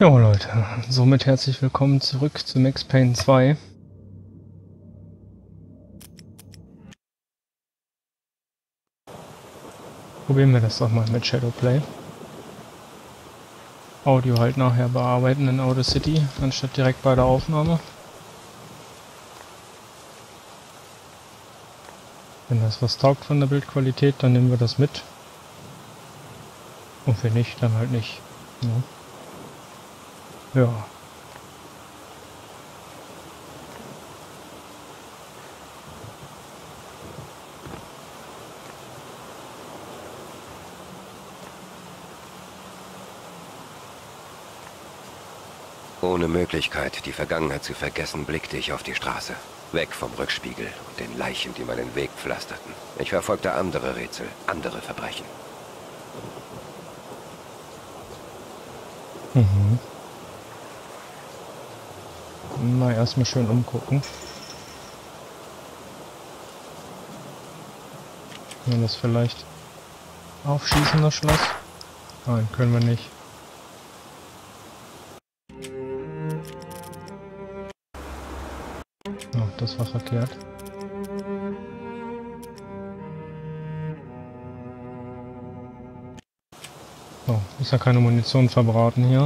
Jo Leute, somit herzlich willkommen zurück zu Max Payne 2. Probieren wir das doch mal mit Shadowplay. Audio halt nachher bearbeiten in Audacity, anstatt direkt bei der Aufnahme. Wenn das was taugt von der Bildqualität, dann nehmen wir das mit. Und wenn nicht, dann halt nicht. Ja. Ohne Möglichkeit, die Vergangenheit zu vergessen, blickte ich auf die Straße. Weg vom Rückspiegel und den Leichen, die meinen Weg pflasterten. Ich verfolgte andere Rätsel, andere Verbrechen. Mal erstmal schön umgucken. Können wir das vielleicht aufschießen, das Schloss? Nein, können wir nicht. Oh, das war verkehrt. Oh, ist ja keine Munition verbraten hier.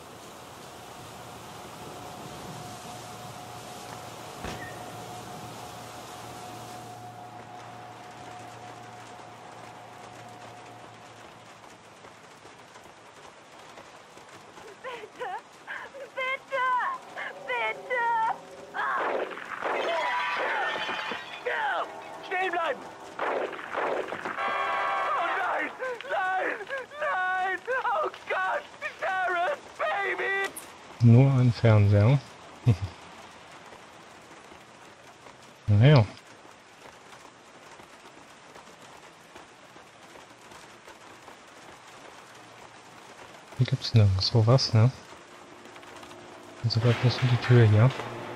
Nur ein Fernseher. Naja. Hier gibt's nirgendwo was, ne? Also bleibt bloß die Tür hier.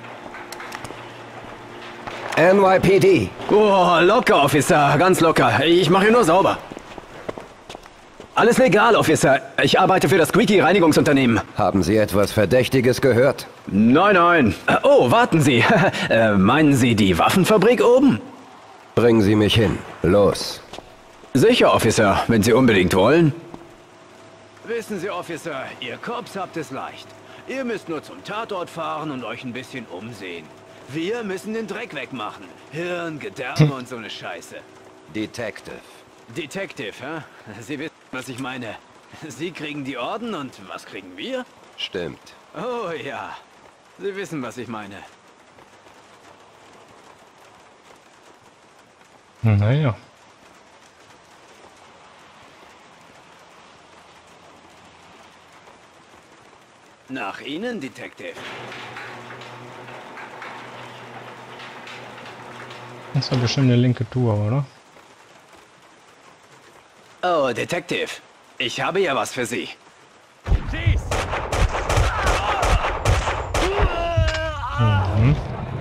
NYPD. Oh, locker, Officer. Ganz locker. Ich mache hier nur sauber. Alles legal, Officer. Ich arbeite für das Squeaky-Reinigungsunternehmen. Haben Sie etwas Verdächtiges gehört? Nein, nein. Oh, warten Sie. Meinen Sie die Waffenfabrik oben? Bringen Sie mich hin. Los. Sicher, Officer, wenn Sie unbedingt wollen. Wissen Sie, Officer, ihr Cops habt es leicht. Ihr müsst nur zum Tatort fahren und euch ein bisschen umsehen. Wir müssen den Dreck wegmachen. Hirn, Gedärme und so eine Scheiße. Detective. Detective, hä? Sie wissen, was ich meine. Sie kriegen die Orden und was kriegen wir? Stimmt. Oh ja. Sie wissen, was ich meine. Naja. Nach Ihnen, Detective. Das war bestimmt eine linke Tour, oder? Oh, Detective. Ich habe ja was für Sie. Mhm.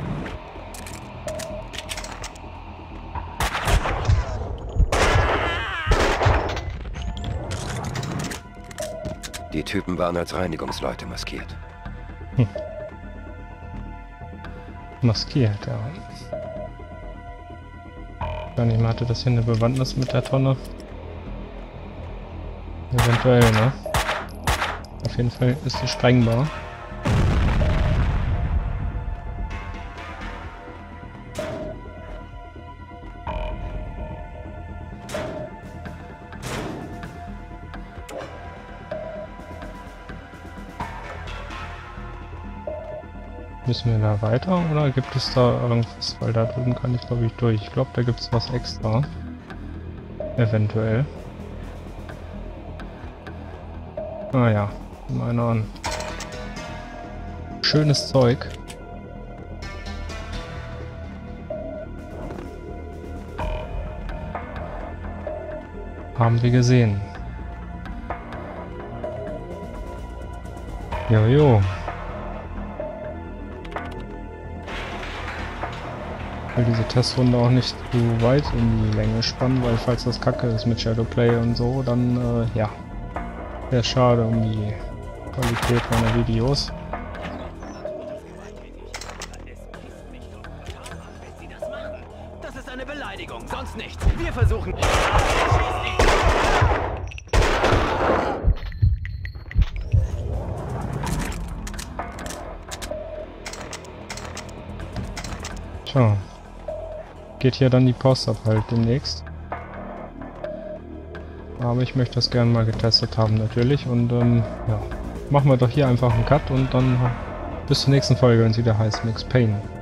Die Typen waren als Reinigungsleute maskiert. Maskiert, ja. Gar nicht mal, hatte das hier eine Bewandtnis mit der Tonne? Eventuell, ne? Auf jeden Fall ist sie sprengbar. Müssen wir da weiter oder gibt es da irgendwas? Weil da drüben kann ich glaube ich durch. Ich glaube, da gibt es was extra. Eventuell. Ah ja, meine an. Schönes Zeug. Haben wir gesehen. Jojo. Ich will diese Testrunde auch nicht zu weit in die Länge spannen, weil falls das kacke ist mit Shadowplay und so, dann ja, wäre schade um die Qualität meiner Videos. Das ist eine Beleidigung, sonst nichts. Wir versuchen... Tja. Geht hier dann die Post ab halt demnächst. Aber ich möchte das gerne mal getestet haben natürlich und ja, machen wir doch hier einfach einen Cut und dann bis zur nächsten Folge, wenn es wieder heißt Max Payne.